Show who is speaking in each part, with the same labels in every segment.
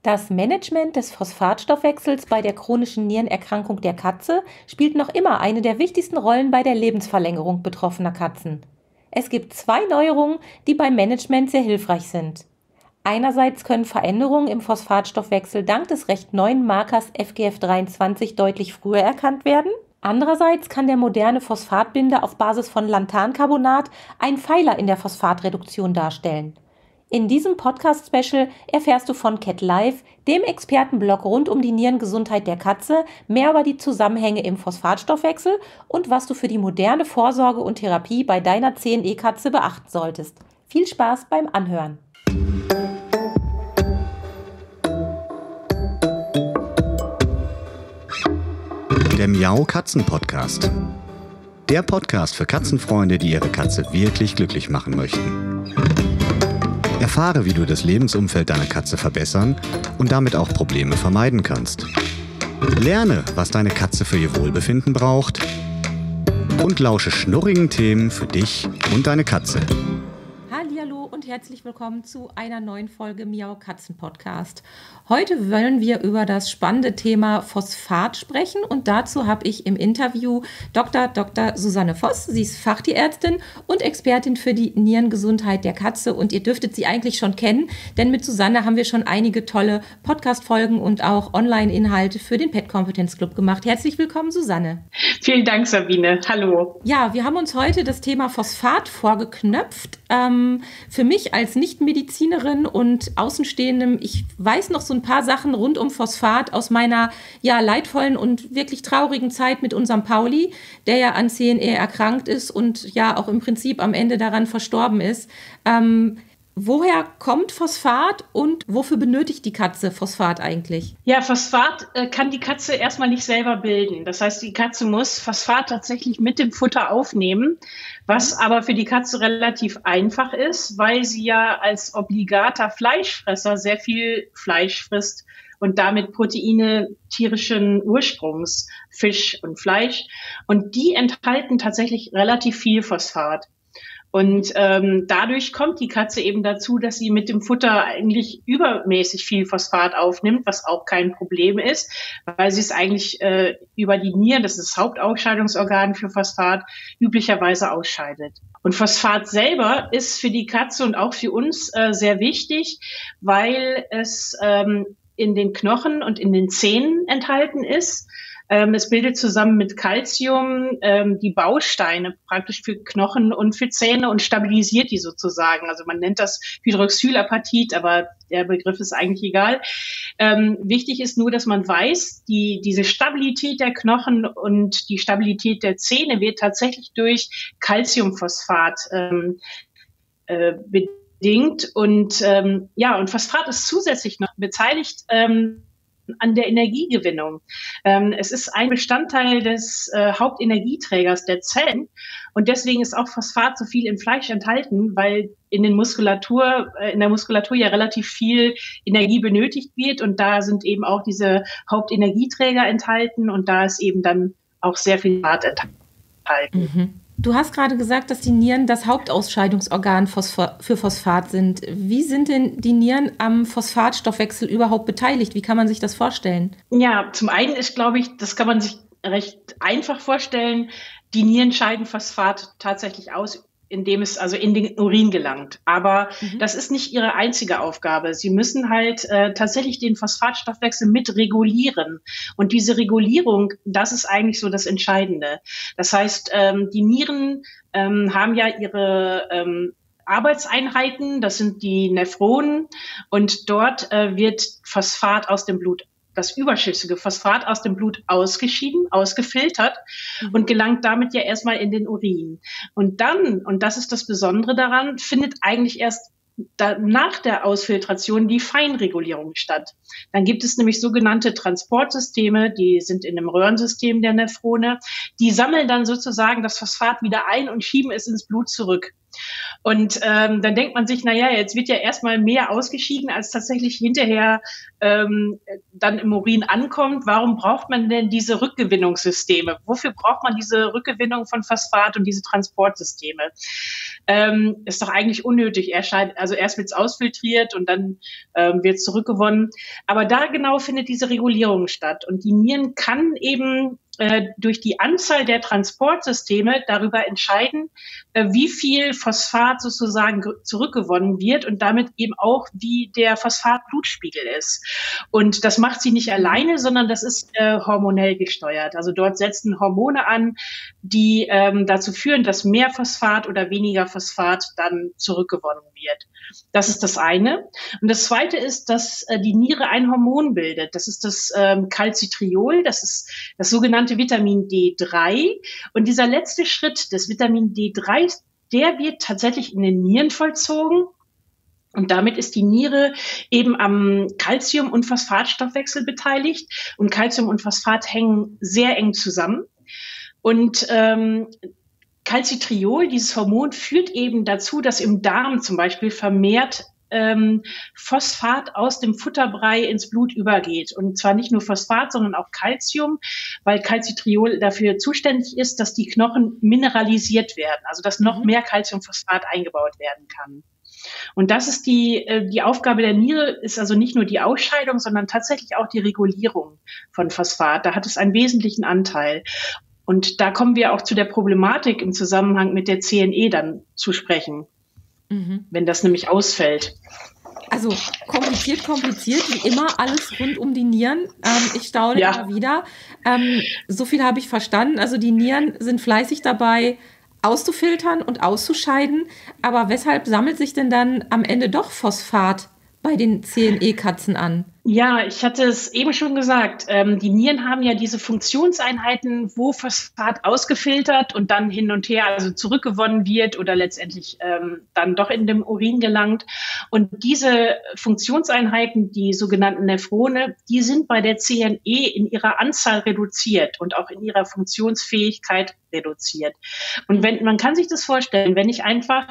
Speaker 1: Das Management des Phosphatstoffwechsels bei der chronischen Nierenerkrankung der Katze spielt noch immer eine der wichtigsten Rollen bei der Lebensverlängerung betroffener Katzen. Es gibt zwei Neuerungen, die beim Management sehr hilfreich sind. Einerseits können Veränderungen im Phosphatstoffwechsel dank des recht neuen Markers FGF23 deutlich früher erkannt werden. Andererseits kann der moderne Phosphatbinder auf Basis von Lanthancarbonat einen Pfeiler in der Phosphatreduktion darstellen. In diesem Podcast-Special erfährst du von CatLife, dem Expertenblog rund um die Nierengesundheit der Katze, mehr über die Zusammenhänge im Phosphatstoffwechsel und was du für die moderne Vorsorge und Therapie bei deiner CNE-Katze beachten solltest. Viel Spaß beim Anhören!
Speaker 2: Der Miau-Katzen-Podcast. Der Podcast für Katzenfreunde, die ihre Katze wirklich glücklich machen möchten. Erfahre, wie du das Lebensumfeld deiner Katze verbessern und damit auch Probleme vermeiden kannst. Lerne, was deine Katze für ihr Wohlbefinden braucht und lausche schnurrigen Themen für dich und deine Katze.
Speaker 1: Hallihallo und herzlich willkommen zu einer neuen Folge Miau Katzen Podcast. Heute wollen wir über das spannende Thema Phosphat sprechen und dazu habe ich im Interview Dr. Susanne Voss. Sie ist Fachtierärztin und Expertin für die Nierengesundheit der Katze und ihr dürftet sie eigentlich schon kennen, denn mit Susanne haben wir schon einige tolle Podcast-Folgen und auch Online-Inhalte für den Pet Competence Club gemacht. Herzlich willkommen, Susanne.
Speaker 3: Vielen Dank, Sabine. Hallo.
Speaker 1: Ja, wir haben uns heute das Thema Phosphat vorgeknöpft. Für mich als Nichtmedizinerin und Außenstehendem, ich weiß noch so ein paar Sachen rund um Phosphat aus meiner leidvollen und wirklich traurigen Zeit mit unserem Pauli, der ja an CNE erkrankt ist und ja auch im Prinzip am Ende daran verstorben ist. Woher kommt Phosphat und wofür benötigt die Katze Phosphat eigentlich?
Speaker 3: Ja, Phosphat kann die Katze erstmal nicht selber bilden. Das heißt, die Katze muss Phosphat tatsächlich mit dem Futter aufnehmen, was aber für die Katze relativ einfach ist, weil sie ja als obligater Fleischfresser sehr viel Fleisch frisst und damit Proteine tierischen Ursprungs, Fisch und Fleisch. Und die enthalten tatsächlich relativ viel Phosphat. Und dadurch kommt die Katze eben dazu, dass sie mit dem Futter eigentlich übermäßig viel Phosphat aufnimmt, was auch kein Problem ist, weil sie es eigentlich über die Nieren, das ist das Hauptausscheidungsorgan für Phosphat, üblicherweise ausscheidet. Und Phosphat selber ist für die Katze und auch für uns sehr wichtig, weil es in den Knochen und in den Zähnen enthalten ist. Es bildet zusammen mit Calcium die Bausteine praktisch für Knochen und für Zähne und stabilisiert die sozusagen. Also man nennt das Hydroxylapatit, aber der Begriff ist eigentlich egal. Wichtig ist nur, dass man weiß, diese Stabilität der Knochen und die Stabilität der Zähne wird tatsächlich durch Calciumphosphat bedingt. Und Phosphat ist zusätzlich noch beteiligt an der Energiegewinnung. Es ist ein Bestandteil des Hauptenergieträgers der Zellen und deswegen ist auch Phosphat so viel im Fleisch enthalten, weil in der Muskulatur ja relativ viel Energie benötigt wird und da sind eben auch diese Hauptenergieträger enthalten und da ist eben dann auch sehr viel Phosphat enthalten.
Speaker 1: Mhm. Du hast gerade gesagt, dass die Nieren das Hauptausscheidungsorgan für Phosphat sind. Wie sind denn die Nieren am Phosphatstoffwechsel überhaupt beteiligt? Wie kann man sich das vorstellen?
Speaker 3: Ja, zum einen ist, glaube ich, das kann man sich recht einfach vorstellen, die Nieren scheiden Phosphat tatsächlich aus, indem es also in den Urin gelangt. Aber das ist nicht ihre einzige Aufgabe. Sie müssen halt tatsächlich den Phosphatstoffwechsel mit regulieren. Und diese Regulierung, das ist eigentlich so das Entscheidende. Das heißt, die Nieren haben ja ihre Arbeitseinheiten, das sind die Nephronen. Und dort wird Phosphat aus dem Blut, das überschüssige Phosphat aus dem Blut ausgeschieden, ausgefiltert und gelangt damit ja erstmal in den Urin. Und dann, und das ist das Besondere daran, findet eigentlich erst nach der Ausfiltration die Feinregulierung statt. Dann gibt es nämlich sogenannte Transportsysteme, die sind in einem Röhrensystem der Nephrone. Die sammeln dann sozusagen das Phosphat wieder ein und schieben es ins Blut zurück. Und dann denkt man sich, naja, jetzt wird ja erstmal mehr ausgeschieden, als tatsächlich hinterher dann im Urin ankommt. Warum braucht man denn diese Rückgewinnungssysteme? Wofür braucht man diese Rückgewinnung von Phosphat und diese Transportsysteme? Ist doch eigentlich unnötig. Erst wird es ausfiltriert und dann wird es zurückgewonnen. Aber da genau findet diese Regulierung statt. Und die Nieren kann eben durch die Anzahl der Transportsysteme darüber entscheiden, wie viel Phosphat sozusagen zurückgewonnen wird und damit eben auch, wie der Phosphatblutspiegel ist. Und das macht sie nicht alleine, sondern das ist hormonell gesteuert. Also dort setzen Hormone an, die dazu führen, dass mehr Phosphat oder weniger Phosphat dann zurückgewonnen wird. Das ist das eine. Und das zweite ist, dass die Niere ein Hormon bildet. Das ist das Calcitriol, das ist das sogenannte Vitamin D3. Und dieser letzte Schritt des Vitamin D3, der wird tatsächlich in den Nieren vollzogen. Und damit ist die Niere eben am Calcium- und Phosphatstoffwechsel beteiligt. Und Calcium und Phosphat hängen sehr eng zusammen. Und Calcitriol, dieses Hormon, führt eben dazu, dass im Darm zum Beispiel vermehrt Phosphat aus dem Futterbrei ins Blut übergeht. Und zwar nicht nur Phosphat, sondern auch Calcium, weil Calcitriol dafür zuständig ist, dass die Knochen mineralisiert werden, also dass noch mehr Calciumphosphat eingebaut werden kann. Und das ist die Aufgabe der Niere, ist also nicht nur die Ausscheidung, sondern tatsächlich auch die Regulierung von Phosphat. Da hat es einen wesentlichen Anteil. Und da kommen wir auch zu der Problematik im Zusammenhang mit der CNE dann zu sprechen, wenn das nämlich ausfällt.
Speaker 1: Also kompliziert, wie immer, alles rund um die Nieren. Ich staune immer wieder. So viel habe ich verstanden. Also die Nieren sind fleißig dabei, auszufiltern und auszuscheiden. Aber weshalb sammelt sich denn dann am Ende doch Phosphat bei den CNE-Katzen an?
Speaker 3: Ja, ich hatte es eben schon gesagt. Die Nieren haben ja diese Funktionseinheiten, wo Phosphat ausgefiltert und dann hin und her, also zurückgewonnen wird oder letztendlich dann doch in dem Urin gelangt. Und diese Funktionseinheiten, die sogenannten Nephrone, die sind bei der CNE in ihrer Anzahl reduziert und auch in ihrer Funktionsfähigkeit reduziert. Und man kann sich das vorstellen, wenn ich einfach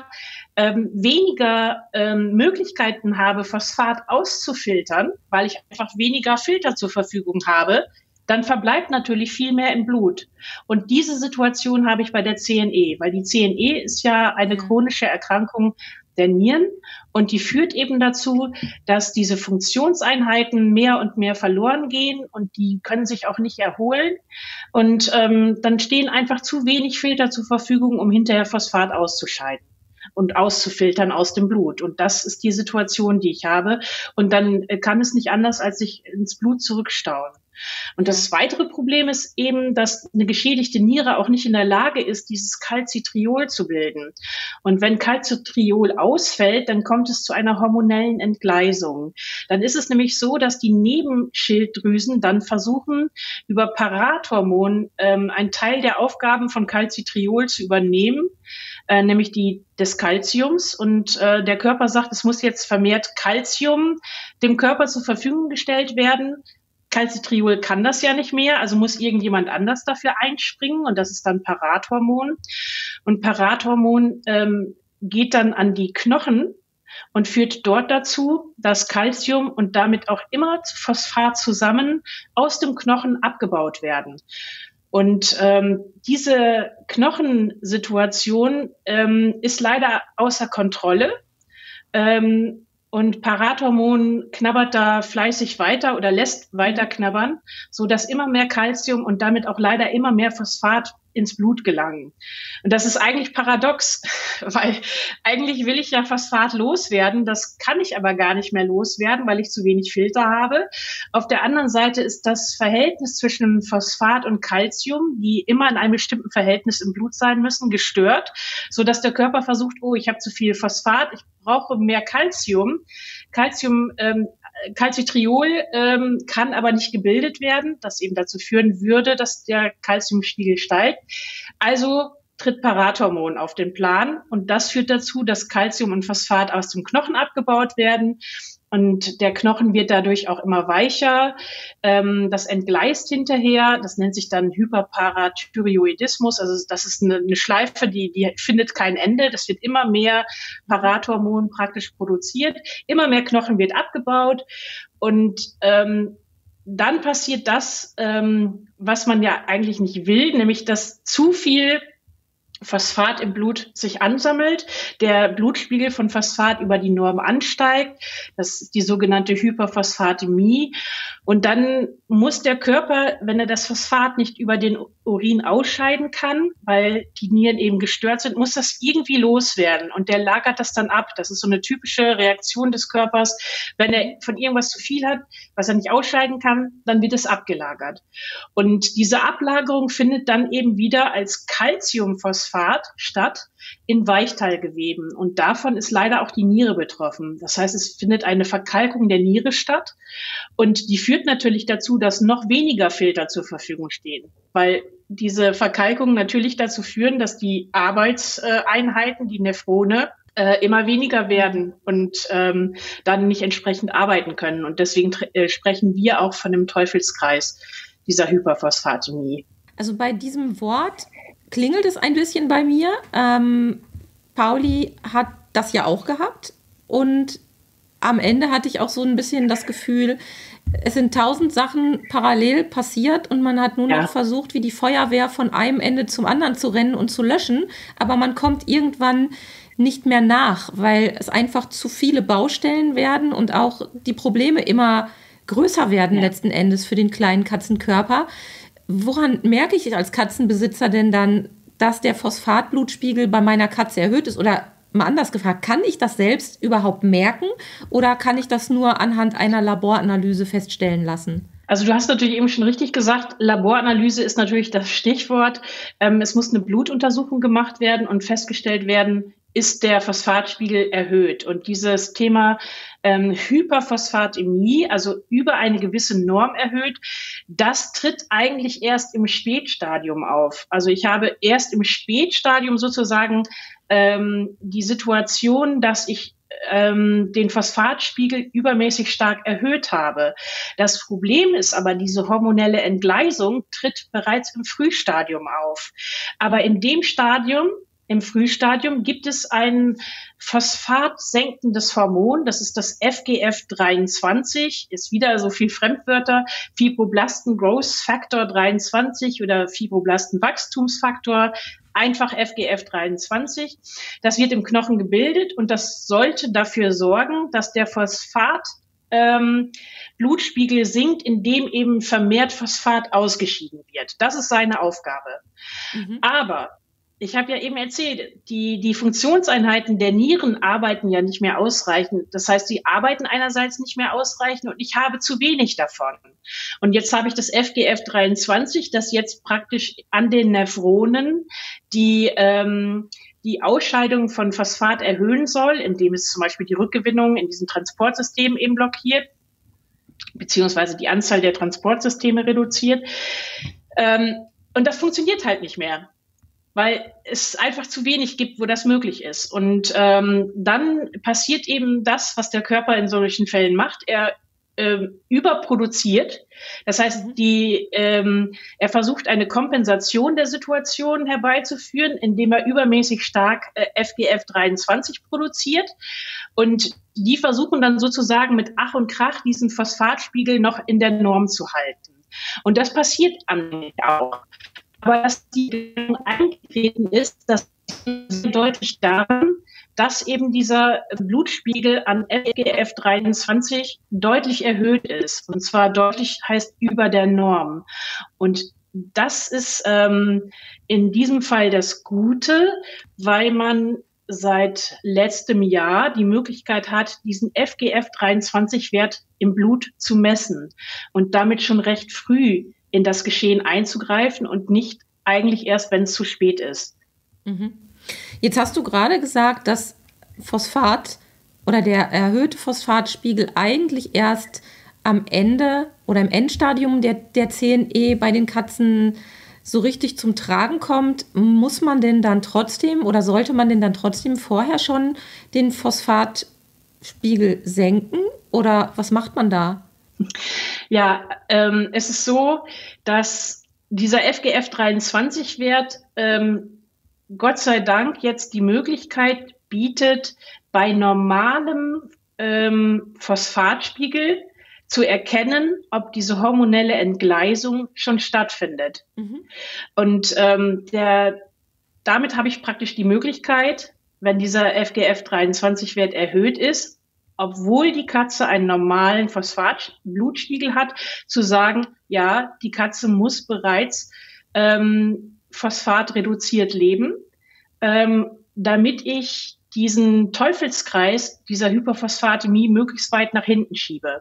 Speaker 3: weniger Möglichkeiten habe, Phosphat auszufiltern, weil ich einfach weniger Filter zur Verfügung habe, dann verbleibt natürlich viel mehr im Blut. Und diese Situation habe ich bei der CNE, weil die CNE ist ja eine chronische Erkrankung der Nieren und die führt eben dazu, dass diese Funktionseinheiten mehr und mehr verloren gehen und die können sich auch nicht erholen. Und dann stehen einfach zu wenig Filter zur Verfügung, um hinterher Phosphat auszuscheiden und auszufiltern aus dem Blut. Und das ist die Situation, die ich habe. Und dann kann es nicht anders, als sich ins Blut zurückstauen. Und das weitere Problem ist eben, dass eine geschädigte Niere auch nicht in der Lage ist, dieses Calcitriol zu bilden. Und wenn Calcitriol ausfällt, dann kommt es zu einer hormonellen Entgleisung. Dann ist es nämlich so, dass die Nebenschilddrüsen dann versuchen, über Parathormon einen Teil der Aufgaben von Calcitriol zu übernehmen, nämlich die des Calciums. Und der Körper sagt, es muss jetzt vermehrt Calcium dem Körper zur Verfügung gestellt werden. Calcitriol kann das ja nicht mehr, also muss irgendjemand anders dafür einspringen und das ist dann Parathormon. Und Parathormon geht dann an die Knochen und führt dort dazu, dass Calcium und damit auch immer Phosphat zusammen aus dem Knochen abgebaut werden. Und diese Knochensituation ist leider außer Kontrolle. Und Parathormon knabbert da fleißig weiter oder lässt weiter knabbern, so dass immer mehr Calcium und damit auch leider immer mehr Phosphat ins Blut gelangen. Und das ist eigentlich paradox, weil eigentlich will ich ja Phosphat loswerden, das kann ich aber gar nicht mehr loswerden, weil ich zu wenig Filter habe. Auf der anderen Seite ist das Verhältnis zwischen Phosphat und Calcium, die immer in einem bestimmten Verhältnis im Blut sein müssen, gestört, so dass der Körper versucht, oh, ich habe zu viel Phosphat, ich brauche mehr Calcium. Calcitriol kann aber nicht gebildet werden, das eben dazu führen würde, dass der Calciumspiegel steigt. Also tritt Parathormon auf den Plan und das führt dazu, dass Calcium und Phosphat aus dem Knochen abgebaut werden Und der Knochen wird dadurch auch immer weicher. Das entgleist hinterher. Das nennt sich dann Hyperparathyreoidismus. Also das ist eine Schleife, die findet kein Ende. Das wird immer mehr Parathormon praktisch produziert. Immer mehr Knochen wird abgebaut. Und dann passiert das, was man ja eigentlich nicht will, nämlich dass zu viel Phosphat im Blut sich ansammelt, der Blutspiegel von Phosphat über die Norm ansteigt. Das ist die sogenannte Hyperphosphatämie. Und dann muss der Körper, wenn er das Phosphat nicht über den Urin ausscheiden kann, weil die Nieren eben gestört sind, muss das irgendwie loswerden. Und der lagert das dann ab. Das ist so eine typische Reaktion des Körpers. Wenn er von irgendwas zu viel hat, was er nicht ausscheiden kann, dann wird es abgelagert. Und diese Ablagerung findet dann eben wieder als Calciumphosphat statt in Weichteilgeweben. Und davon ist leider auch die Niere betroffen. Das heißt, es findet eine Verkalkung der Niere statt. Und die führt natürlich dazu, dass noch weniger Filter zur Verfügung stehen. Weil diese Verkalkungen natürlich dazu führen, dass die Arbeitseinheiten, die Nephrone, immer weniger werden und dann nicht entsprechend arbeiten können. Und deswegen sprechen wir auch von dem Teufelskreis dieser Hyperphosphatämie.
Speaker 1: Also bei diesem Wort klingelt es ein bisschen bei mir. Pauli hat das ja auch gehabt und am Ende hatte ich auch so ein bisschen das Gefühl, es sind 1000 Sachen parallel passiert und man hat nur noch versucht, wie die Feuerwehr von einem Ende zum anderen zu rennen und zu löschen, aber man kommt irgendwann nicht mehr nach, weil es einfach zu viele Baustellen werden und auch die Probleme immer größer werden letzten Endes für den kleinen Katzenkörper. Woran merke ich als Katzenbesitzer denn dann, dass der Phosphatblutspiegel bei meiner Katze erhöht ist? Oder mal anders gefragt, kann ich das selbst überhaupt merken oder kann ich das nur anhand einer Laboranalyse feststellen lassen?
Speaker 3: Also du hast natürlich eben schon richtig gesagt, Laboranalyse ist natürlich das Stichwort. Es muss eine Blutuntersuchung gemacht werden und festgestellt werden, ist der Phosphatspiegel erhöht. Und dieses Thema Hyperphosphatämie, also über eine gewisse Norm erhöht, das tritt eigentlich erst im Spätstadium auf. Also ich habe erst im Spätstadium sozusagen die Situation, dass ich den Phosphatspiegel übermäßig stark erhöht habe. Das Problem ist aber, diese hormonelle Entgleisung tritt bereits im Frühstadium auf. Aber in dem Stadium, im Frühstadium, gibt es ein phosphatsenkendes Hormon, das ist das FGF23, ist wieder so viel Fremdwörter, Fibroblasten Growth Factor 23 oder Fibroblasten Wachstumsfaktor, einfach FGF23. Das wird im Knochen gebildet und das sollte dafür sorgen, dass der Blutspiegel sinkt, indem eben vermehrt Phosphat ausgeschieden wird. Das ist seine Aufgabe. Aber ich habe ja eben erzählt, die Funktionseinheiten der Nieren arbeiten ja nicht mehr ausreichend. Das heißt, sie arbeiten einerseits nicht mehr ausreichend und ich habe zu wenig davon. Und jetzt habe ich das FGF23, das jetzt praktisch an den Nephronen die Ausscheidung von Phosphat erhöhen soll, indem es zum Beispiel die Rückgewinnung in diesem Transportsystem eben blockiert, beziehungsweise die Anzahl der Transportsysteme reduziert. Und das funktioniert halt nicht mehr, weil es einfach zu wenig gibt, wo das möglich ist. Und dann passiert eben das, was der Körper in solchen Fällen macht. Er überproduziert. Das heißt, er versucht eine Kompensation der Situation herbeizuführen, indem er übermäßig stark FGF23 produziert. Und die versuchen dann sozusagen mit Ach und Krach diesen Phosphatspiegel noch in der Norm zu halten. Und das passiert auch. Aber dass die eingetreten ist, das ist deutlich daran, dass eben dieser Blutspiegel an FGF23 deutlich erhöht ist. Und zwar deutlich heißt über der Norm. Und das ist in diesem Fall das Gute, weil man seit letztem Jahr die Möglichkeit hat, diesen FGF23-Wert im Blut zu messen und damit schon recht früh in das Geschehen einzugreifen und nicht eigentlich erst, wenn es zu spät ist.
Speaker 1: Jetzt hast du gerade gesagt, dass Phosphat oder der erhöhte Phosphatspiegel eigentlich erst am Ende oder im Endstadium der CNE bei den Katzen so richtig zum Tragen kommt. Muss man denn dann trotzdem oder sollte man denn dann trotzdem vorher schon den Phosphat Phosphatspiegel senken oder was macht man da?
Speaker 3: Ja, es ist so, dass dieser FGF23-Wert Gott sei Dank jetzt die Möglichkeit bietet, bei normalem Phosphatspiegel zu erkennen, ob diese hormonelle Entgleisung schon stattfindet. Und damit habe ich praktisch die Möglichkeit, wenn dieser FGF23-Wert erhöht ist, obwohl die Katze einen normalen Phosphatblutspiegel hat, zu sagen, ja, die Katze muss bereits phosphatreduziert leben, damit ich diesen Teufelskreis dieser Hyperphosphatämie möglichst weit nach hinten schiebe.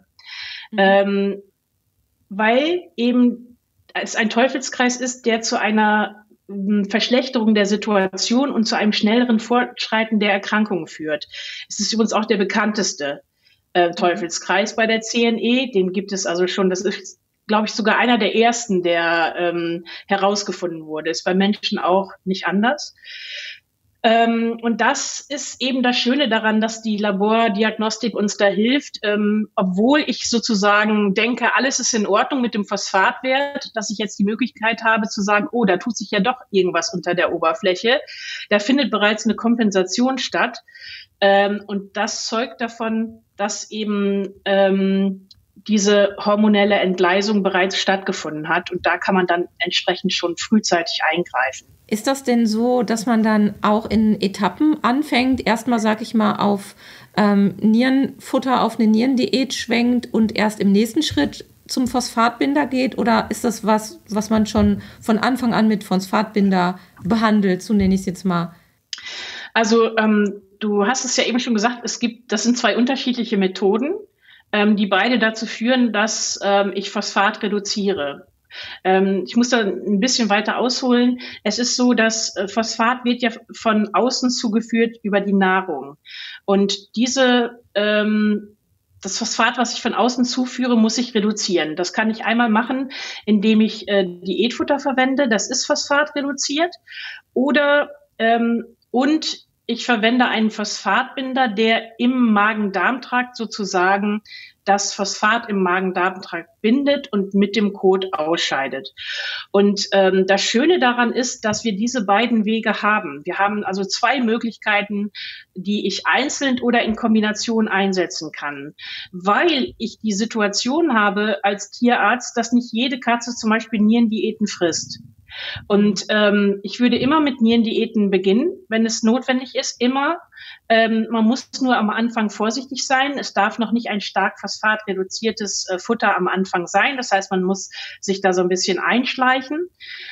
Speaker 3: Weil eben es ein Teufelskreis ist, der zu einer Verschlechterung der Situation und zu einem schnelleren Fortschreiten der Erkrankung führt. Es ist übrigens auch der bekannteste Teufelskreis bei der CNE. Den gibt es also schon, das ist, glaube ich, sogar einer der ersten, der herausgefunden wurde. Ist bei Menschen auch nicht anders. Und das ist eben das Schöne daran, dass die Labordiagnostik uns da hilft, obwohl ich sozusagen denke, alles ist in Ordnung mit dem Phosphatwert, dass ich jetzt die Möglichkeit habe zu sagen, oh, da tut sich ja doch irgendwas unter der Oberfläche. Da findet bereits eine Kompensation statt. Und das zeugt davon, dass eben diese hormonelle Entgleisung bereits stattgefunden hat. Und da kann man dann entsprechend schon frühzeitig eingreifen.
Speaker 1: Ist das denn so, dass man dann auch in Etappen anfängt? Erstmal, sag ich mal, auf Nierenfutter, auf eine Nierendiät schwenkt und erst im nächsten Schritt zum Phosphatbinder geht? Oder ist das was man schon von Anfang an mit Phosphatbinder behandelt, so nenne ich es jetzt mal?
Speaker 3: Also du hast es ja eben schon gesagt, das sind zwei unterschiedliche Methoden, die beide dazu führen, dass ich Phosphat reduziere. Ich muss da ein bisschen weiter ausholen. Es ist so, dass Phosphat wird ja von außen zugeführt über die Nahrung. Und das Phosphat, was ich von außen zuführe, muss ich reduzieren. Das kann ich einmal machen, indem ich Diätfutter verwende. Das ist Phosphat reduziert. Oder und ich verwende einen Phosphatbinder, der im Magen-Darm-Trakt sozusagen das Phosphat im Magen-Darm-Trakt bindet und mit dem Kot ausscheidet. Und das Schöne daran ist, dass wir diese beiden Wege haben. Wir haben also zwei Möglichkeiten, die ich einzeln oder in Kombination einsetzen kann. Weil ich die Situation habe als Tierarzt, dass nicht jede Katze zum Beispiel Nierendiäten frisst. Und ich würde immer mit Nierendiäten beginnen, wenn es notwendig ist, immer. Man muss nur am Anfang vorsichtig sein. Es darf noch nicht ein stark phosphatreduziertes Futter am Anfang sein. Das heißt, man muss sich da so ein bisschen einschleichen.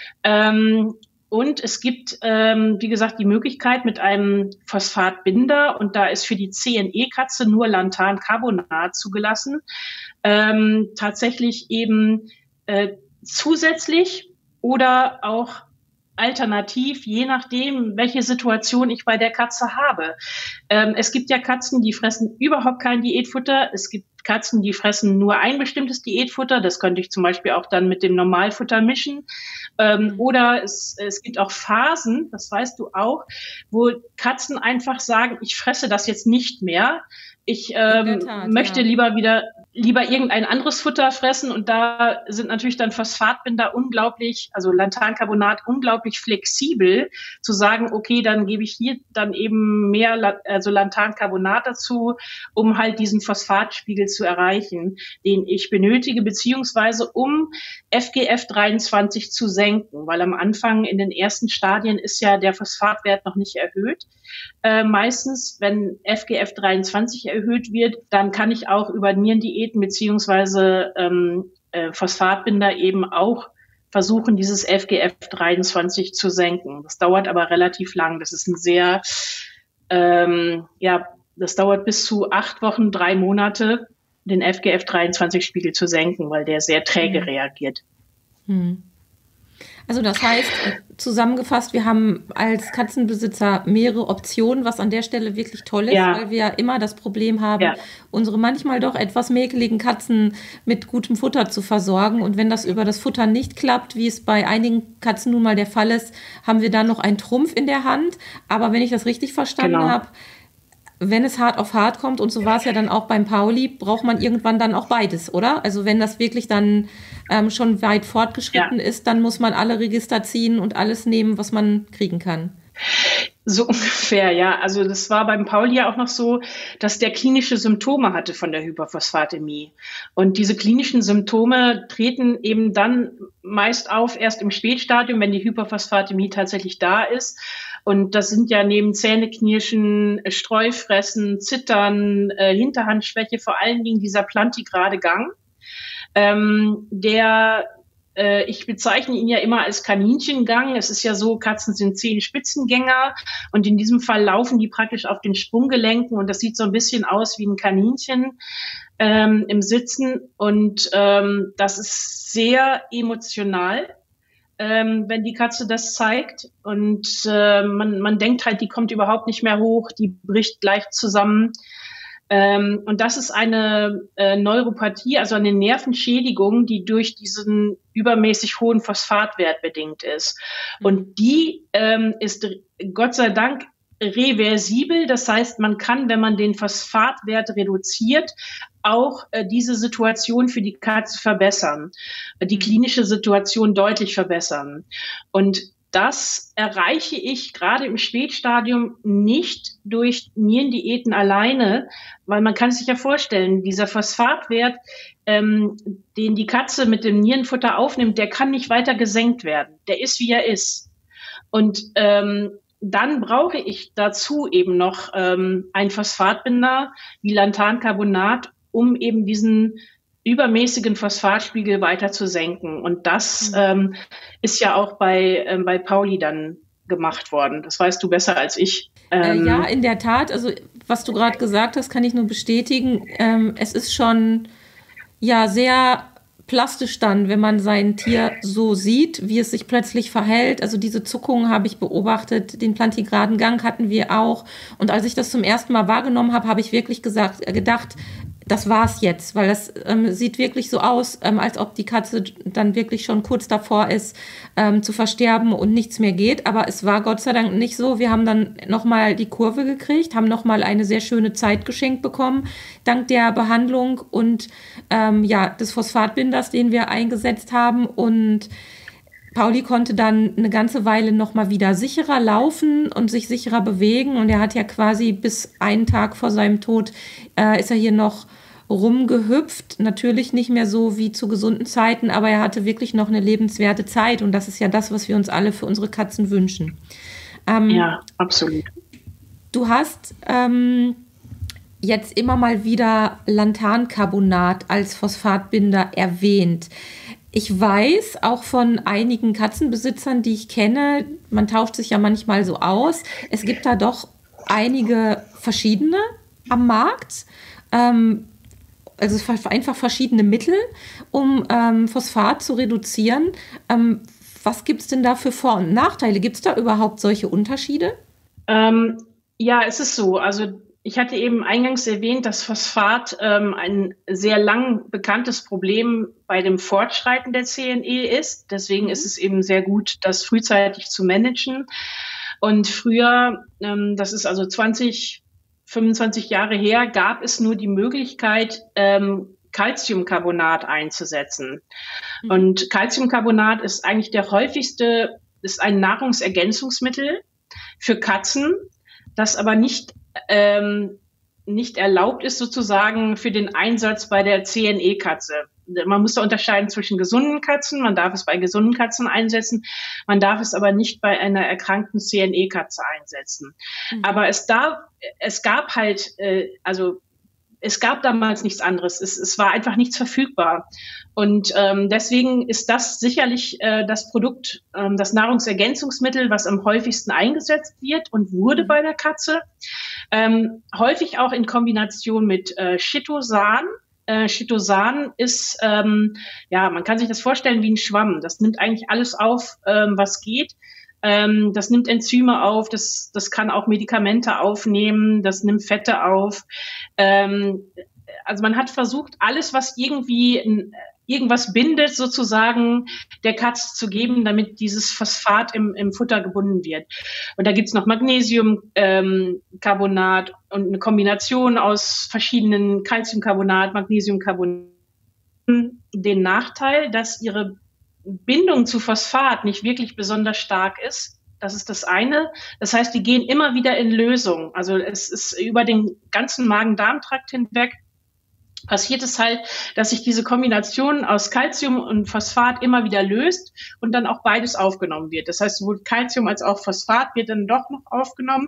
Speaker 3: Und es gibt, wie gesagt, die Möglichkeit mit einem Phosphatbinder, und da ist für die CNE-Katze nur Lanthancarbonat zugelassen, tatsächlich eben zusätzlich oder auch alternativ, je nachdem, welche Situation ich bei der Katze habe. Es gibt ja Katzen, die fressen überhaupt kein Diätfutter. Es gibt Katzen, die fressen nur ein bestimmtes Diätfutter. Das könnte ich zum Beispiel auch dann mit dem Normalfutter mischen. Oder es gibt auch Phasen, das weißt du auch, wo Katzen einfach sagen, ich fresse das jetzt nicht mehr. Ich möchte lieber irgendein anderes Futter fressen, und da sind natürlich dann Phosphatbinder also Lanthancarbonat unglaublich flexibel, zu sagen, okay, dann gebe ich hier dann eben mehr Lanthancarbonat dazu, um halt diesen Phosphatspiegel zu erreichen, den ich benötige, beziehungsweise um FGF23 zu senken, weil am Anfang in den ersten Stadien ist ja der Phosphatwert noch nicht erhöht. Meistens, wenn FGF23 erhöht wird, dann kann ich auch über Nierendiäten beziehungsweise Phosphatbinder eben auch versuchen, dieses FGF23 zu senken. Das dauert aber relativ lang. Das ist das dauert bis zu 8 Wochen, 3 Monate, den FGF23-Spiegel zu senken, weil der sehr träge reagiert.
Speaker 1: Also das heißt, zusammengefasst, wir haben als Katzenbesitzer mehrere Optionen, was an der Stelle wirklich toll ist, weil wir ja immer das Problem haben, unsere manchmal doch etwas mäkeligen Katzen mit gutem Futter zu versorgen. Und wenn das über das Futter nicht klappt, wie es bei einigen Katzen nun mal der Fall ist, haben wir dann noch einen Trumpf in der Hand. Aber wenn ich das richtig verstanden habe, wenn es hart auf hart kommt, und so war es ja dann auch beim Pauli, braucht man irgendwann dann auch beides, oder? Also wenn das wirklich dann schon weit fortgeschritten ist, dann muss man alle Register ziehen und alles nehmen, was man kriegen kann.
Speaker 3: So ungefähr, ja. Also das war beim Pauli ja auch noch so, dass der klinische Symptome hatte von der Hyperphosphatämie. Und diese klinischen Symptome treten eben dann meist auf, erst im Spätstadium, wenn die Hyperphosphatämie tatsächlich da ist. Und das sind ja neben Zähneknirschen, Streufressen, Zittern, Hinterhandschwäche, vor allen Dingen dieser plantigrade Gang, ich bezeichne ihn ja immer als Kaninchengang. Es ist ja so, Katzen sind Zehenspitzengänger und in diesem Fall laufen die praktisch auf den Sprunggelenken und das sieht so ein bisschen aus wie ein Kaninchen im Sitzen und das ist sehr emotional, wenn die Katze das zeigt und man denkt halt, die kommt überhaupt nicht mehr hoch, die bricht gleich zusammen. Und das ist eine Neuropathie, also eine Nervenschädigung, die durch diesen übermäßig hohen Phosphatwert bedingt ist. Und die ist Gott sei Dank reversibel. Das heißt, man kann, wenn man den Phosphatwert reduziert, auch diese Situation für die Katze verbessern, die klinische Situation deutlich verbessern. Und das erreiche ich gerade im Spätstadium nicht durch Nierendiäten alleine, weil man kann sich ja vorstellen, dieser Phosphatwert, den die Katze mit dem Nierenfutter aufnimmt, der kann nicht weiter gesenkt werden. Der ist, wie er ist. Und dann brauche ich dazu eben noch einen Phosphatbinder wie Lanthancarbonat, um eben diesen übermäßigen Phosphatspiegel weiter zu senken. Und das ist ja auch bei Pauli dann gemacht worden. Das weißt du besser als ich.
Speaker 1: Ja, in der Tat. Also was du gerade gesagt hast, kann ich nur bestätigen. Es ist schon ja sehr plastisch dann, wenn man sein Tier so sieht, wie es sich plötzlich verhält. Also diese Zuckungen habe ich beobachtet, den plantigraden Gang hatten wir auch. Und als ich das zum ersten Mal wahrgenommen habe, habe ich wirklich gedacht, das war's jetzt, weil das sieht wirklich so aus, als ob die Katze dann wirklich schon kurz davor ist, zu versterben und nichts mehr geht. Aber es war Gott sei Dank nicht so. Wir haben dann nochmal die Kurve gekriegt, haben nochmal eine sehr schöne Zeit geschenkt bekommen, dank der Behandlung und des Phosphatbinders, den wir eingesetzt haben. Und Pauli konnte dann eine ganze Weile nochmal wieder sicherer laufen und sich sicherer bewegen. Und er hat ja quasi bis einen Tag vor seinem Tod ist er hier noch rumgehüpft. Natürlich nicht mehr so wie zu gesunden Zeiten, aber er hatte wirklich noch eine lebenswerte Zeit. Und das ist ja das, was wir uns alle für unsere Katzen wünschen.
Speaker 3: Ja, absolut.
Speaker 1: Du hast jetzt immer mal wieder Lanthancarbonat als Phosphatbinder erwähnt. Ich weiß auch von einigen Katzenbesitzern, die ich kenne, man tauscht sich ja manchmal so aus. Es gibt da einige verschiedene am Markt. Also einfach verschiedene Mittel, um Phosphat zu reduzieren. Was gibt es denn da für Vor- und Nachteile? Gibt es da überhaupt solche Unterschiede?
Speaker 3: Ja, es ist so. Also ich hatte eben eingangs erwähnt, dass Phosphat ein sehr lang bekanntes Problem bei dem Fortschreiten der CNE ist. Deswegen ist es eben sehr gut, das frühzeitig zu managen. Und früher, das ist also 25 Jahre her, gab es nur die Möglichkeit, Calciumcarbonat einzusetzen. Und Calciumcarbonat ist eigentlich ist ein Nahrungsergänzungsmittel für Katzen, das aber nicht erlaubt ist sozusagen für den Einsatz bei der CNE-Katze. Man muss da unterscheiden zwischen gesunden Katzen, man darf es bei gesunden Katzen einsetzen, man darf es aber nicht bei einer erkrankten CNE-Katze einsetzen. Aber es gab damals nichts anderes. Es war einfach nichts verfügbar. Und deswegen ist das sicherlich das Produkt, das Nahrungsergänzungsmittel, was am häufigsten eingesetzt wird und wurde bei der Katze. Häufig auch in Kombination mit Chitosan. Chitosan ist, man kann sich das vorstellen wie ein Schwamm. Das nimmt eigentlich alles auf, was geht. Das nimmt Enzyme auf, das kann auch Medikamente aufnehmen, das nimmt Fette auf. also man hat versucht, alles, was irgendwas bindet, sozusagen der Katze zu geben, damit dieses Phosphat im Futter gebunden wird. Und da gibt's noch Magnesiumcarbonat und eine Kombination aus verschiedenen Calciumcarbonat, Magnesiumcarbonat. Den Nachteil, dass ihre Bindung zu Phosphat nicht wirklich besonders stark ist. Das ist das eine. Das heißt, die gehen immer wieder in Lösung. Also es ist über den ganzen Magen-Darm-Trakt hinweg passiert es halt, dass sich diese Kombination aus Calcium und Phosphat immer wieder löst und dann auch beides aufgenommen wird. Das heißt, sowohl Calcium als auch Phosphat wird dann doch noch aufgenommen.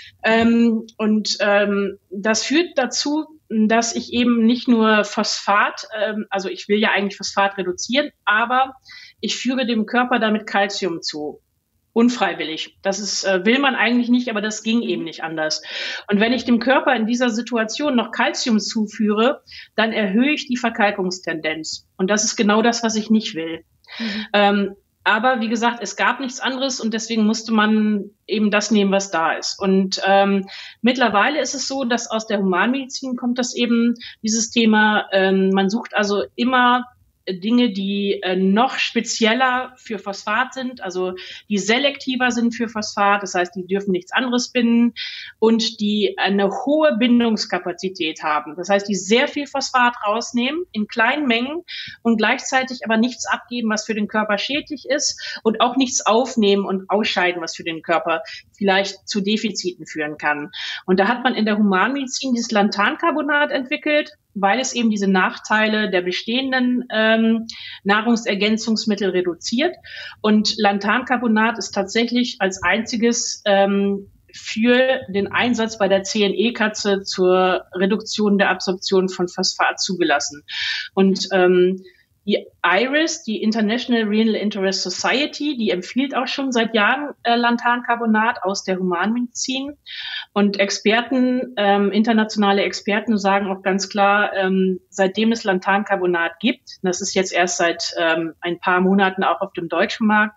Speaker 3: Das führt dazu, dass ich eben nicht nur Phosphat, also ich will ja eigentlich Phosphat reduzieren, aber ich führe dem Körper damit Calcium zu. Unfreiwillig. Das ist, will man eigentlich nicht, aber das ging eben nicht anders. Und wenn ich dem Körper in dieser Situation noch Calcium zuführe, dann erhöhe ich die Verkalkungstendenz. Und das ist genau das, was ich nicht will. Aber wie gesagt, es gab nichts anderes und deswegen musste man eben das nehmen, was da ist. Und mittlerweile ist es so, dass aus der Humanmedizin kommt das eben, dieses Thema, man sucht also immer Dinge, die noch spezieller für Phosphat sind, also die selektiver sind für Phosphat, das heißt, die dürfen nichts anderes binden und die eine hohe Bindungskapazität haben. Das heißt, die sehr viel Phosphat rausnehmen in kleinen Mengen und gleichzeitig aber nichts abgeben, was für den Körper schädlich ist und auch nichts aufnehmen und ausscheiden, was für den Körper vielleicht zu Defiziten führen kann. Und da hat man in der Humanmedizin dieses Lantancarbonat entwickelt, weil es eben diese Nachteile der bestehenden Nahrungsergänzungsmittel reduziert. Und Lantancarbonat ist tatsächlich als einziges für den Einsatz bei der CNE-Katze zur Reduktion der Absorption von Phosphat zugelassen. Und die IRIS, die International Renal Interest Society, die empfiehlt auch schon seit Jahren Lantancarbonat aus der Humanmedizin. Und Experten, internationale Experten sagen auch ganz klar, seitdem es Lantancarbonat gibt, das ist jetzt erst seit ein paar Monaten auch auf dem deutschen Markt,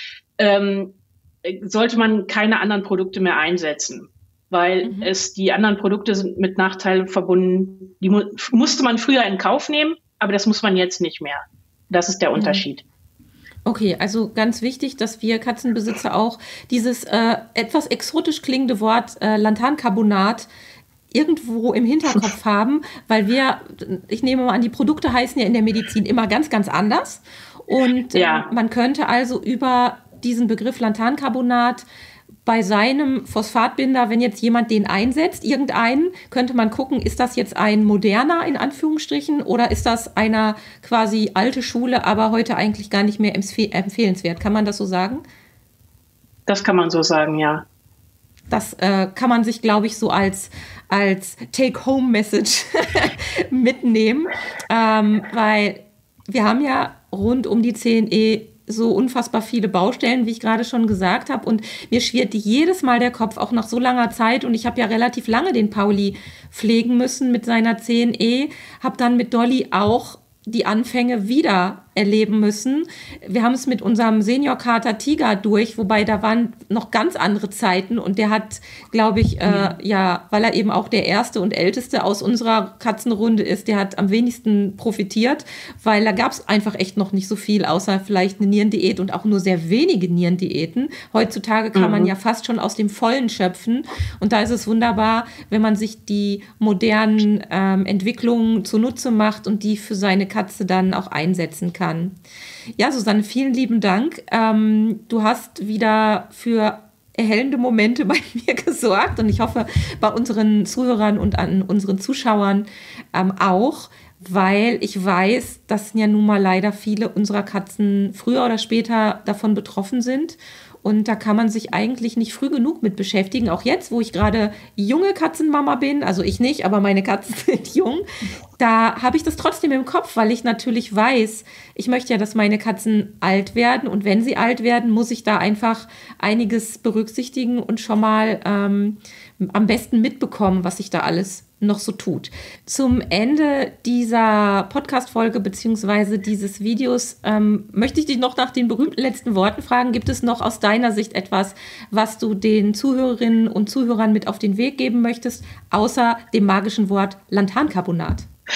Speaker 3: sollte man keine anderen Produkte mehr einsetzen. Weil die anderen Produkte sind mit Nachteilen verbunden. Die musste man früher in Kauf nehmen, aber das muss man jetzt nicht mehr. Das ist der Unterschied.
Speaker 1: Okay, also ganz wichtig, dass wir Katzenbesitzer auch dieses etwas exotisch klingende Wort Lantancarbonat irgendwo im Hinterkopf haben, weil ich nehme mal an, die Produkte heißen ja in der Medizin immer ganz, ganz anders. Und man könnte also über diesen Begriff Lantancarbonat bei seinem Phosphatbinder, wenn jetzt jemand den einsetzt, irgendeinen, könnte man gucken, ist das jetzt ein moderner, in Anführungsstrichen, oder ist das einer quasi alte Schule, aber heute eigentlich gar nicht mehr empfehlenswert? Kann man das so sagen?
Speaker 3: Das kann man so sagen, ja.
Speaker 1: Das kann man sich, glaube ich, so als Take-Home-Message mitnehmen, weil wir haben ja rund um die CNE so unfassbar viele Baustellen, wie ich gerade schon gesagt habe. Und mir schwirrt jedes Mal der Kopf, auch nach so langer Zeit. Und ich habe ja relativ lange den Pauli pflegen müssen mit seiner CNE, habe dann mit Dolly auch die Anfänge wieder erleben müssen. Wir haben es mit unserem Senior-Kater Tiger durch, wobei da waren noch ganz andere Zeiten und der hat, glaube ich, weil er eben auch der erste und älteste aus unserer Katzenrunde ist, der hat am wenigsten profitiert, weil da gab es einfach echt noch nicht so viel, außer vielleicht eine Nierendiät und auch nur sehr wenige Nierendiäten. Heutzutage kann man ja fast schon aus dem Vollen schöpfen und da ist es wunderbar, wenn man sich die modernen Entwicklungen zunutze macht und die für seine Katze dann auch einsetzen kann. Ja, Susanne, vielen lieben Dank. Du hast wieder für erhellende Momente bei mir gesorgt und ich hoffe bei unseren Zuhörern und an unseren Zuschauern auch, weil ich weiß, dass ja nun mal leider viele unserer Katzen früher oder später davon betroffen sind. Und da kann man sich eigentlich nicht früh genug mit beschäftigen. Auch jetzt, wo ich gerade junge Katzenmama bin, also ich nicht, aber meine Katzen sind jung, da habe ich das trotzdem im Kopf, weil ich natürlich weiß, ich möchte ja, dass meine Katzen alt werden. Und wenn sie alt werden, muss ich da einfach einiges berücksichtigen und schon mal am besten mitbekommen, was sich da alles noch so tut. Zum Ende dieser Podcast-Folge bzw. dieses Videos möchte ich dich noch nach den berühmten letzten Worten fragen. Gibt es noch aus deiner Sicht etwas, was du den Zuhörerinnen und Zuhörern mit auf den Weg geben möchtest, außer dem magischen Wort Lantancarbonat?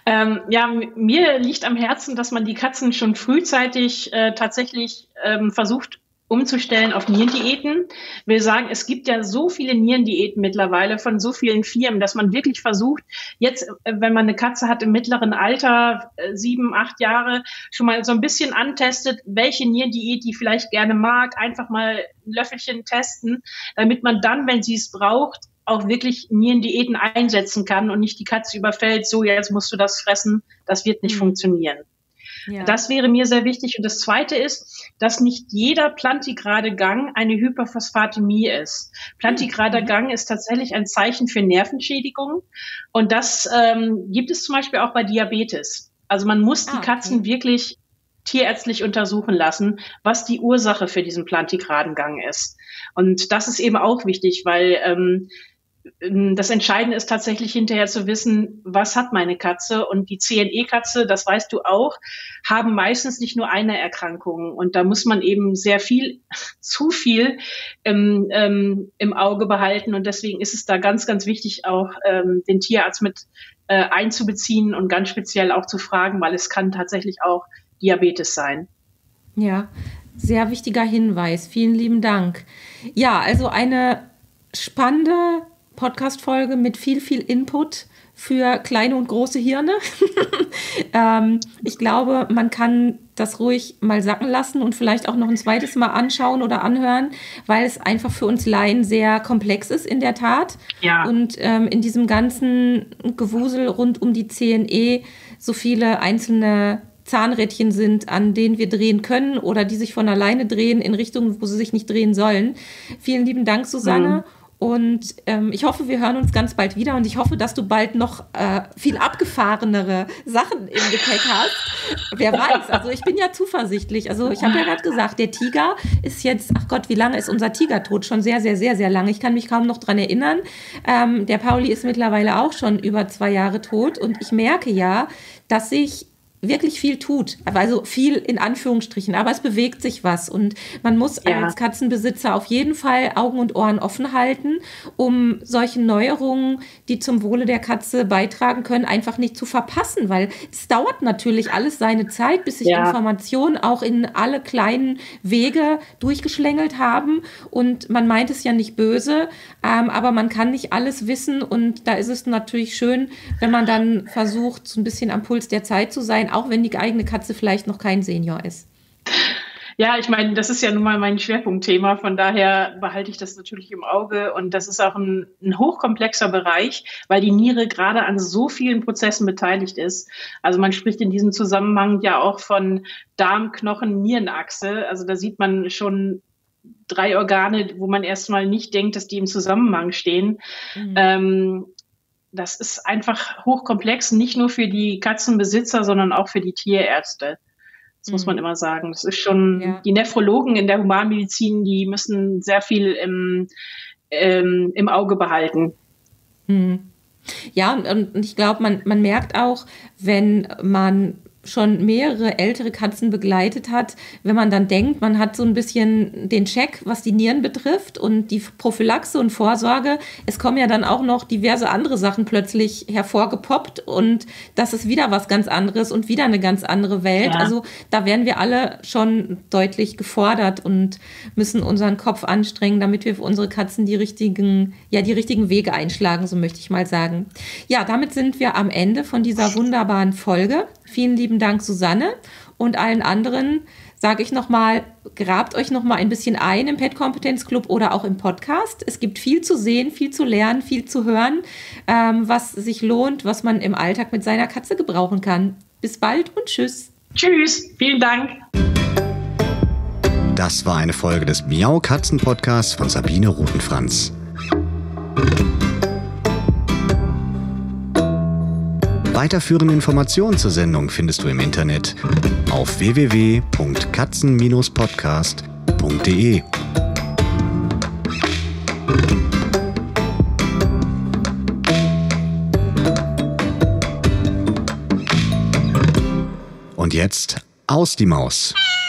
Speaker 3: Ja, mir liegt am Herzen, dass man die Katzen schon frühzeitig tatsächlich versucht umzustellen auf Nierendiäten. Wir sagen, es gibt ja so viele Nierendiäten mittlerweile von so vielen Firmen, dass man wirklich versucht, jetzt, wenn man eine Katze hat im mittleren Alter, 7, 8 Jahre, schon mal so ein bisschen antestet, welche Nierendiät die vielleicht gerne mag, einfach mal ein Löffelchen testen, damit man dann, wenn sie es braucht, auch wirklich Nierendiäten einsetzen kann und nicht die Katze überfällt, so jetzt musst du das fressen, das wird nicht funktionieren. Ja. Das wäre mir sehr wichtig. Und das Zweite ist, dass nicht jeder Plantigradegang eine Hyperphosphatämie ist. Plantigradegang ist tatsächlich ein Zeichen für Nervenschädigung. Und das gibt es zum Beispiel auch bei Diabetes. Also man muss die Katzen wirklich tierärztlich untersuchen lassen, was die Ursache für diesen Plantigradengang ist. Und das ist eben auch wichtig, weil das Entscheidende ist tatsächlich hinterher zu wissen, was hat meine Katze? Und die CNE-Katze, das weißt du auch, haben meistens nicht nur eine Erkrankung. Und da muss man eben zu viel im Auge behalten. Und deswegen ist es da ganz, ganz wichtig, auch den Tierarzt mit einzubeziehen und ganz speziell auch zu fragen, weil es kann tatsächlich auch Diabetes sein.
Speaker 1: Ja, sehr wichtiger Hinweis. Vielen lieben Dank. Ja, also eine spannende Podcast-Folge mit viel, viel Input für kleine und große Hirne. Ich glaube, man kann das ruhig mal sacken lassen und vielleicht auch noch ein zweites Mal anschauen oder anhören, weil es einfach für uns Laien sehr komplex ist in der Tat. Ja. Und in diesem ganzen Gewusel rund um die CNE so viele einzelne Zahnrädchen sind, an denen wir drehen können oder die sich von alleine drehen in Richtungen, wo sie sich nicht drehen sollen. Vielen lieben Dank, Susanne. Und ich hoffe, wir hören uns ganz bald wieder und ich hoffe, dass du bald noch viel abgefahrenere Sachen im Gepäck hast. Wer weiß, also ich bin ja zuversichtlich. Also ich habe ja gerade gesagt, der Tiger ist jetzt, ach Gott, wie lange ist unser Tiger tot? Schon sehr, sehr, sehr, sehr lange. Ich kann mich kaum noch dran erinnern. Der Pauli ist mittlerweile auch schon über 2 Jahre tot und ich merke ja, dass sich wirklich viel tut, also viel in Anführungsstrichen, aber es bewegt sich was und man muss als Katzenbesitzer auf jeden Fall Augen und Ohren offen halten, um solche Neuerungen, die zum Wohle der Katze beitragen können, einfach nicht zu verpassen, weil es dauert natürlich alles seine Zeit, bis sich Informationen auch in alle kleinen Wege durchgeschlängelt haben und man meint es ja nicht böse, aber man kann nicht alles wissen und da ist es natürlich schön, wenn man dann versucht, so ein bisschen am Puls der Zeit zu sein, auch wenn die eigene Katze vielleicht noch kein Senior ist.
Speaker 3: Ja, ich meine, das ist ja nun mal mein Schwerpunktthema, von daher behalte ich das natürlich im Auge und das ist auch ein hochkomplexer Bereich, weil die Niere gerade an so vielen Prozessen beteiligt ist. Also man spricht in diesem Zusammenhang ja auch von Darm, Knochen, Nierenachse, also da sieht man schon 3 Organe, wo man erstmal nicht denkt, dass die im Zusammenhang stehen. Das ist einfach hochkomplex, nicht nur für die Katzenbesitzer, sondern auch für die Tierärzte. Das muss man immer sagen. Das ist schon, die Nephrologen in der Humanmedizin, die müssen sehr viel im Auge behalten.
Speaker 1: Ja, und ich glaube, man merkt auch, wenn man schon mehrere ältere Katzen begleitet hat, wenn man dann denkt, man hat so ein bisschen den Check, was die Nieren betrifft und die Prophylaxe und Vorsorge. Es kommen ja dann auch noch diverse andere Sachen plötzlich hervorgepoppt und das ist wieder was ganz anderes und wieder eine ganz andere Welt. Ja. Also da werden wir alle schon deutlich gefordert und müssen unseren Kopf anstrengen, damit wir für unsere Katzen die richtigen Wege einschlagen, so möchte ich mal sagen. Ja, damit sind wir am Ende von dieser wunderbaren Folge. Vielen lieben Dank, Susanne. Und allen anderen sage ich nochmal, grabt euch nochmal ein bisschen ein im Pet-Kompetenz-Club oder auch im Podcast. Es gibt viel zu sehen, viel zu lernen, viel zu hören, was sich lohnt, was man im Alltag mit seiner Katze gebrauchen kann. Bis bald und tschüss.
Speaker 3: Tschüss, vielen Dank.
Speaker 2: Das war eine Folge des Miau-Katzen-Podcasts von Sabine Rutenfranz. Weiterführende Informationen zur Sendung findest du im Internet auf www.katzen-podcast.de. Und jetzt aus die Maus.